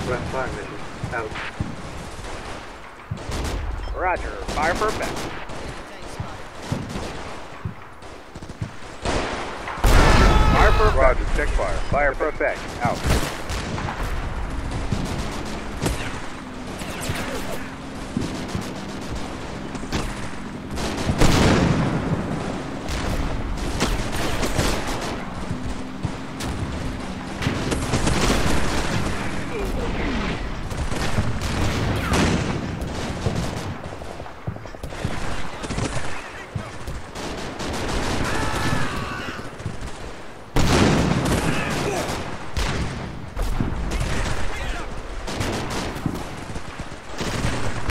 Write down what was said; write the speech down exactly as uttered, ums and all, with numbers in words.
West fire mission. Out. Roger. Fire for effect. Fire for effect. Roger, check fire. Fire for effect. Out.